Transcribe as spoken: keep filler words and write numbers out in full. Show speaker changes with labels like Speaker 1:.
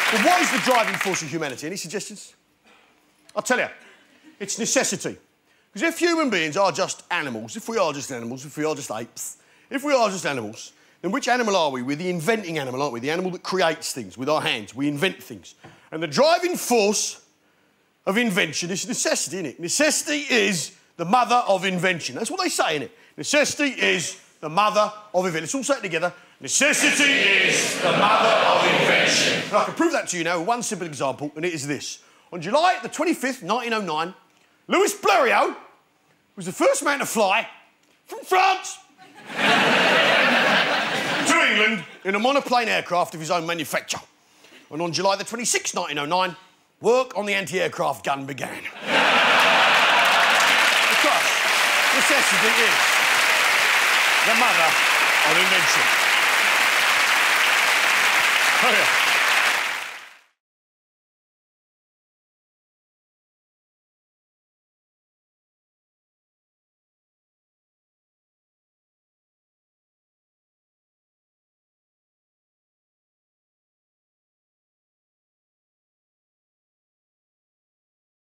Speaker 1: But what is the driving force of humanity? Any suggestions? I'll tell you. It's necessity. Because if human beings are just animals, if we are just animals, if we are just apes, if we are just animals, then which animal are we? We're the inventing animal, aren't we? The animal that creates things with our hands. We invent things. And the driving force of invention is necessity, isn't it? Necessity is the mother of invention. That's what they say, innit? Necessity is the mother of invention. Let's all say it together. Necessity is the mother of invention. And I can prove that to you now with one simple example, and it is this. On July the twenty-fifth, nineteen oh nine, Louis Blériot was the first man to fly from France to England in a monoplane aircraft of his own manufacture. And on July the twenty-sixth, nineteen oh nine, work on the anti-aircraft gun began. Because necessity is the mother of invention. Oh, yeah.